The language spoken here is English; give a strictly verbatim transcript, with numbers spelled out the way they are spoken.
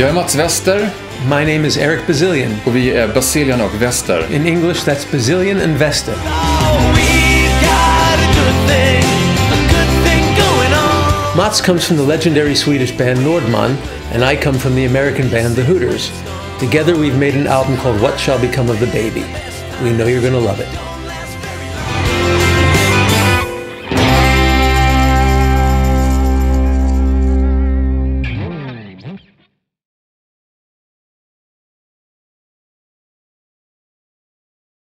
Jag är Mats Wester. My name is Eric Bazilian. Och vi är Bazilian och Wester. In English, that's Bazilian and Wester. Mats comes from the legendary Swedish band Nordman, and I come from the American band the Hooters. Together we've made an album called What Shall Become of the Baby. We know you're gonna love it.